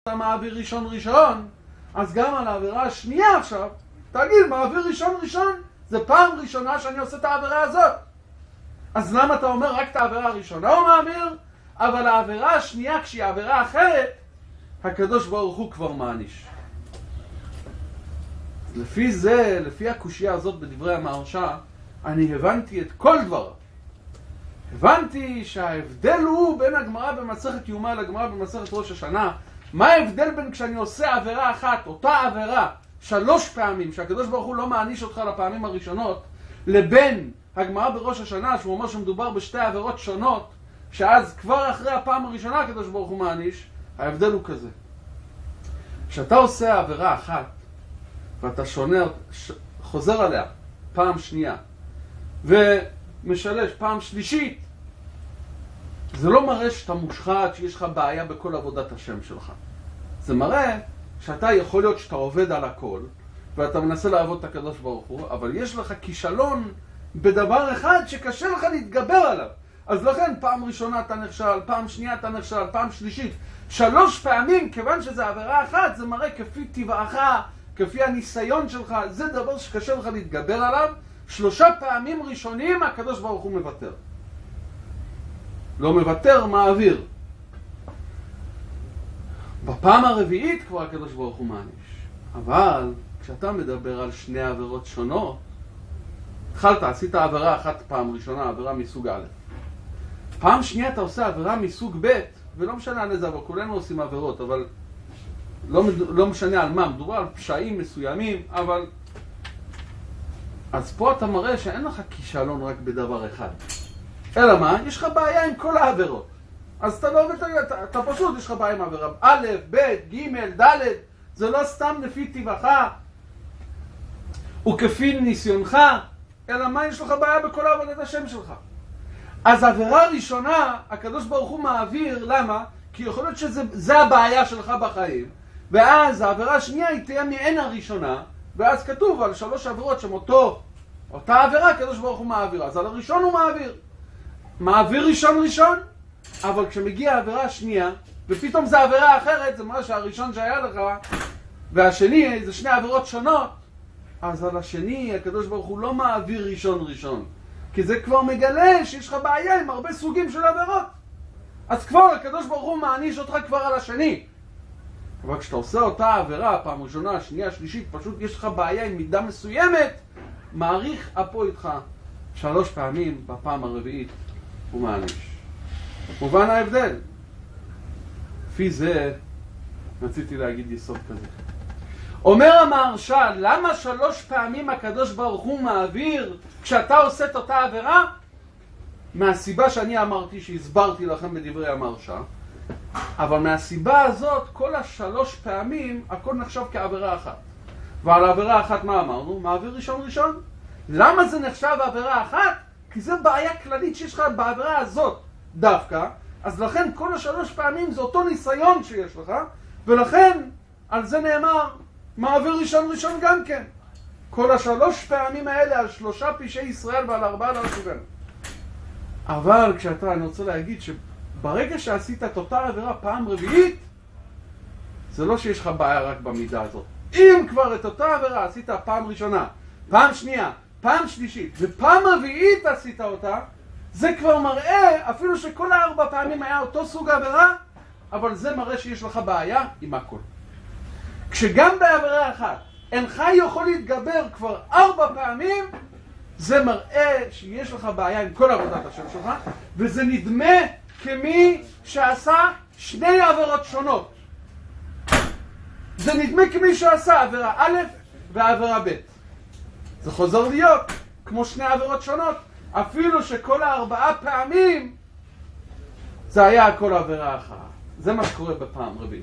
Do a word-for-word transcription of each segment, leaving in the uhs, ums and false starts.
אתה מעביר ראשון ראשון, אז גם על העבירה השנייה עכשיו, תגיד, מעביר ראשון ראשון, זה פעם ראשונה שאני עושה את העבירה הזאת. אז למה אתה אומר רק את העבירה הראשונה הוא מעביר, אבל העבירה השנייה, כשהיא עבירה אחרת, הקדוש ברוך הוא כבר מעניש. לפי זה, לפי הקושייה הזאת בדברי המהרש"א, אני הבנתי את כל דבריו. הבנתי שההבדל הוא בין הגמרא במסכת יומא לגמרא במסכת ראש השנה. מה ההבדל בין כשאני עושה עבירה אחת, אותה עבירה, שלוש פעמים, שהקדוש ברוך הוא לא מעניש אותך לפעמים הראשונות, לבין הגמרא בראש השנה, שהוא אומר שמדובר בשתי עבירות שונות, שאז כבר אחרי הפעם הראשונה הקדוש ברוך הוא מעניש. ההבדל הוא כזה. כשאתה עושה עבירה אחת, ואתה שונה, חוזר עליה פעם שנייה, ומשלש פעם שלישית, זה לא מראה שאתה מושחת, שיש לך בעיה בכל עבודת השם שלך. זה מראה שאתה יכול להיות שאתה עובד על הכל, ואתה מנסה לעבוד את הקדוש ברוך הוא, אבל יש לך כישלון בדבר אחד שקשה לך להתגבר עליו. אז לכן פעם ראשונה אתה נכשל, פעם שנייה אתה נכשל, פעם שלישית. שלוש פעמים, כיוון שזה עבירה אחת, זה מראה כפי טבעך, כפי הניסיון שלך, זה דבר שקשה לך להתגבר עליו. שלושה פעמים ראשונים הקדוש ברוך הוא מוותר. לא מוותר, מעביר. בפעם הרביעית כבר הקדוש ברוך הוא מעניש. אבל כשאתה מדבר על שני עבירות שונות, התחלת, עשית עבירה אחת פעם ראשונה, עבירה מסוג א'. פעם שנייה אתה עושה עבירה מסוג ב', ולא משנה על איזה, אבל כולנו עושים עבירות, אבל לא, לא משנה על מה, מדובר על פשעים מסוימים, אבל... אז פה אתה מראה שאין לך כישלון רק בדבר אחד. אלא מה? יש לך בעיה עם כל העבירות. אז אתה לא... אתה, אתה, אתה פשוט, יש לך בעיה עם עבירה א', ב', ג', ד', זה לא סתם לפי טבעך, וכפי ניסיונך, אלא מה? יש לך בעיה בכל עבודת השם שלך. אז העבירה הראשונה, הקדוש ברוך הוא מעביר, למה? כי יכול להיות שזה הבעיה שלך בחיים, ואז העבירה השנייה היא תהיה מעין הראשונה, ואז כתוב על שלוש עבירות שם אותו, אותה עבירה, הקדוש ברוך הוא מעביר. אז על הראשון הוא מעביר. מעביר ראשון ראשון, אבל כשמגיע העבירה השנייה, ופתאום זה עבירה אחרת, זה מה שהראשון שהיה לך, והשני, זה שני עבירות שונות, אז על השני, הקדוש ברוך הוא לא מעביר ראשון ראשון. כי זה כבר מגלה שיש לך בעיה עם הרבה סוגים של עבירות. אז כבר הקדוש ברוך הוא מעניש אותך כבר על השני. אבל כשאתה עושה אותה עבירה, פעם ראשונה, שנייה, שלישית, פשוט יש לך בעיה עם מידה מסוימת, מעריך אפו איתך שלוש פעמים, בפעם הרביעית הוא מעניש. מובן ההבדל. לפי זה רציתי להגיד יסוד כזה. אומר המהרש"א, למה שלוש פעמים הקדוש ברוך הוא מעביר כשאתה עושה את אותה עבירה? מהסיבה שאני אמרתי, שהסברתי לכם בדברי המהרש"א, אבל מהסיבה הזאת, כל השלוש פעמים, הכל נחשב כעבירה אחת. ועל העבירה אחת מה אמרנו? מעביר ראשון ראשון. למה זה נחשב עבירה אחת? כי זה בעיה כללית שיש לך בעבירה הזאת דווקא, אז לכן כל השלוש פעמים זה אותו ניסיון שיש לך, ולכן על זה נאמר, מעביר ראשון ראשון גם כן. כל השלוש פעמים האלה על שלושה פשעי ישראל ועל ארבעה להשיבנו. אבל כשאתה, אני רוצה להגיד שברגע שעשית את אותה עבירה פעם רביעית, זה לא שיש לך בעיה רק במידה הזאת. אם כבר את אותה עבירה עשית פעם ראשונה, פעם שנייה, פעם שלישית, ופעם רביעית עשית אותה, זה כבר מראה, אפילו שכל הארבע פעמים היה אותו סוג עבירה, אבל זה מראה שיש לך בעיה עם הכל. כשגם בעבירה אחת אינך יכול להתגבר כבר ארבע פעמים, זה מראה שיש לך בעיה עם כל עבודת השם שלך, וזה נדמה כמי שעשה שני עבירות שונות. זה נדמה כמי שעשה עבירה א' ועבירה ב'. זה חוזר להיות כמו שני עבירות שונות, אפילו שכל הארבעה פעמים זה היה הכל עבירה אחת. זה מה שקורה בפעם רביעית.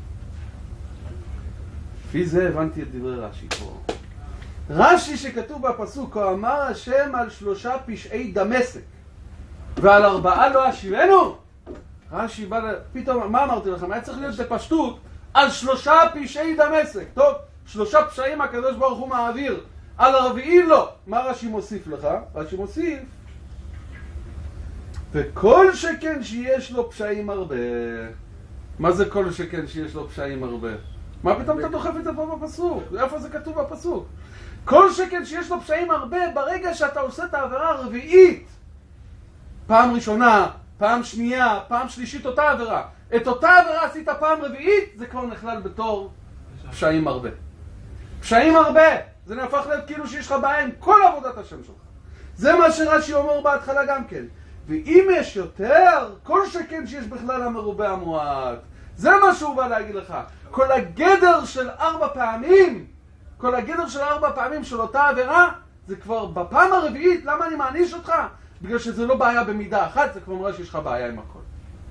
לפי זה הבנתי את דברי רש"י פה. רש"י שכתוב בפסוק, כה אמר השם על שלושה פשעי דמשק ועל ארבעה לא אשיבנו. רש"י בא, פתאום, מה אמרתי לכם? היה צריך להיות בפשטות על שלושה פשעי דמשק. טוב, שלושה פשעים הקדוש ברוך הוא מעביר, על הרביעי לא. מה רש"י מוסיף לך? רש"י מוסיף, וכל שכן שיש לו פשעים הרבה. מה זה כל שכן שיש לו פשעים הרבה? מה פתאום אתה דוחף את זה פה בפסוק? איפה זה כתוב בפסוק? כל שכן שיש לו פשעים הרבה, ברגע שאתה עושה את העבירה הרביעית, פעם ראשונה, פעם שנייה, פעם שלישית, אותה עבירה. את אותה עבירה עשית פעם רביעית, זה כבר נכלל בתור פשעים הרבה. פשעים הרבה! זה נהפך להיות כאילו שיש לך בעיה עם כל עבודת השם שלך. זה מה שרש"י אומר בהתחלה גם כן. ואם יש יותר, כל שכן שיש בכלל המרובה המועט. זה מה שהוא בא להגיד לך. כל הגדר של ארבע פעמים, כל הגדר של ארבע פעמים של אותה עבירה, זה כבר בפעם הרביעית. למה אני מעניש אותך? בגלל שזה לא בעיה במידה אחת, זה כבר מראה שיש לך בעיה עם הכל.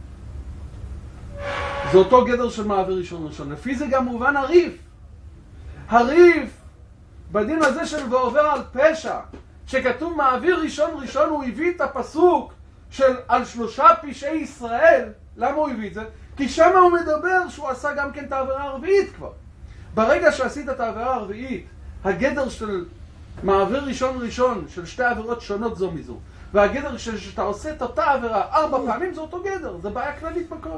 זה אותו גדר של מעביר ראשון ראשון. לפי זה גם מובן הריף. הריף, בדין הזה של ועובר על פשע, שכתוב מעביר ראשון ראשון, הוא הביא את הפסוק של על שלושה פשעי ישראל. למה הוא הביא את זה? כי שם הוא מדבר שהוא עשה גם כן את העבירה הרביעית כבר. ברגע שעשית את העבירה הרביעית, הגדר של מעביר ראשון ראשון של שתי עבירות שונות זו מזו, והגדר שאתה עושה את אותה עבירה ארבע פעמים, זה אותו גדר. זה בעיה כללית בכל.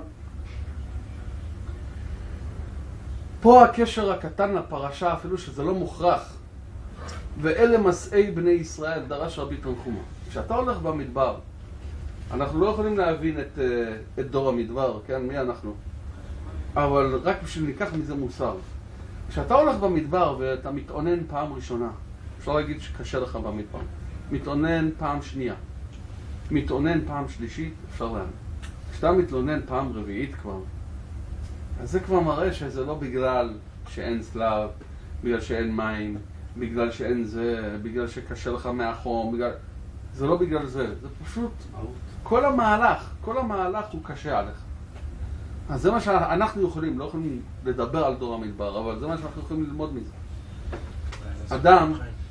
פה הקשר הקטן לפרשה, אפילו שזה לא מוכרח. ואלה מסעי בני ישראל, דרש רבי תנחומה. כשאתה הולך במדבר, אנחנו לא יכולים להבין את, את דור המדבר, כן? מי אנחנו? אבל רק בשביל ניקח מזה מוסר. כשאתה הולך במדבר ואתה מתעונן פעם ראשונה, אפשר להגיד שקשה לך במדבר. מתעונן פעם שנייה. מתעונן פעם שלישית, אפשר להבין. כשאתה מתלונן פעם רביעית כבר, אז זה כבר מראה שזה לא בגלל שאין סלב, בגלל שאין מים, בגלל שאין זה, בגלל שקשה לך מהחום, בגלל... זה לא בגלל זה, זה פשוט... כל המהלך, כל המהלך הוא קשה עליך. אז זה מה שאנחנו יכולים, לא יכולים לדבר על דור המדבר, אבל זה מה שאנחנו יכולים ללמוד מזה. אדם,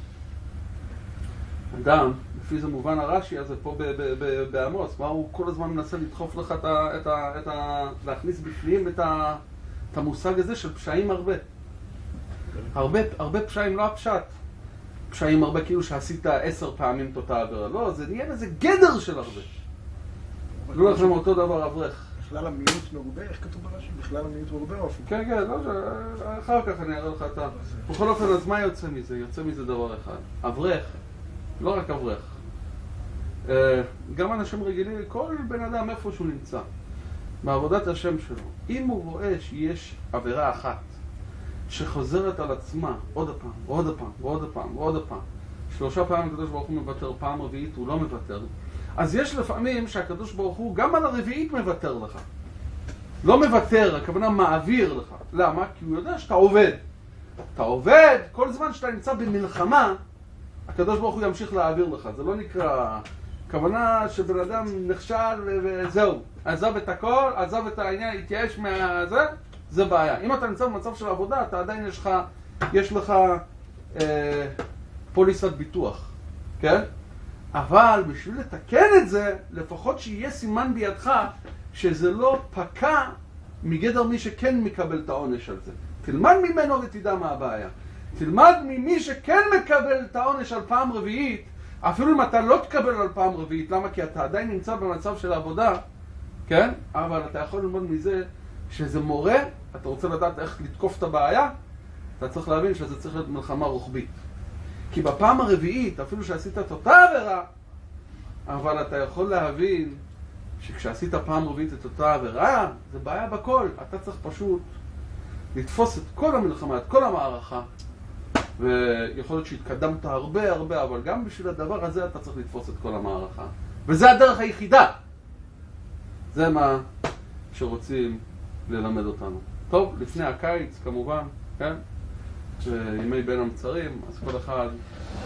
אדם, לפי זה מובן הרש"י הזה פה בעמוס, מה הוא כל הזמן מנסה לדחוף לך את ה... את ה, את ה להכניס בפנים את, ה, את המושג הזה של פשעים הרבה. הרבה, הרבה פשעים, לא הפשט. פשעים הרבה כאילו שעשית עשר פעמים את אותה עבירה. לא, זה נהיה איזה גדר של הרבה. לא לכם אותו דבר אברך. בכלל המיעוט מרובה, איך כתוב ברש"י? בכלל המיעוט מרובה אופן. כן, כן, לא, אחר כך אני אראה לך את ה... בכל אופן, אז מה יוצא מזה? יוצא מזה דבר אחד. אברך, לא רק אברך. גם אנשים רגילים, כל בן אדם איפה שהוא נמצא, בעבודת השם שלו, אם הוא רואה שיש עבירה אחת שחוזרת על עצמה עוד פעם, ועוד פעם, ועוד פעם, ועוד פעם, שלושה פעמים הקדוש ברוך הוא מוותר, פעם רביעית הוא לא מוותר, אז יש לפעמים שהקדוש ברוך הוא גם על הרביעית מוותר לך. לא מוותר, הכוונה מעביר לך. למה? כי הוא יודע שאתה עובד. אתה עובד, כל זמן שאתה נמצא במלחמה, הקדוש ברוך הוא ימשיך להעביר לך. זה לא נקרא... הכוונה שבן אדם נכשל וזהו. עזב את הכל, עזב את העניין, התייאש מהזה, זה בעיה. אם אתה נמצא במצב של עבודה, אתה עדיין יש לך, יש לך אה, פוליסת ביטוח. כן? אבל בשביל לתקן את זה, לפחות שיהיה סימן בידך שזה לא פקע מגדר מי שכן מקבל את העונש על זה. תלמד ממנו ותדע מה הבעיה. תלמד ממי שכן מקבל את העונש על פעם רביעית, אפילו אם אתה לא תקבל על פעם רביעית. למה? כי אתה עדיין נמצא במצב של העבודה, כן? אבל אתה יכול ללמוד מזה שזה מורה, אתה רוצה לדעת איך לתקוף את הבעיה, אתה צריך להבין שזה צריך להיות מלחמה רוחבית. כי בפעם הרביעית, אפילו שעשית את אותה עבירה, אבל אתה יכול להבין שכשעשית פעם רביעית את אותה עבירה, זה בעיה בכל. אתה צריך פשוט לתפוס את כל המלחמה, את כל המערכה, ויכול להיות שהתקדמת הרבה הרבה, אבל גם בשביל הדבר הזה אתה צריך לתפוס את כל המערכה. וזה הדרך היחידה. זה מה שרוצים ללמד אותנו. טוב, לפני הקיץ כמובן, כן? ימי בין המצרים, אז כל אחד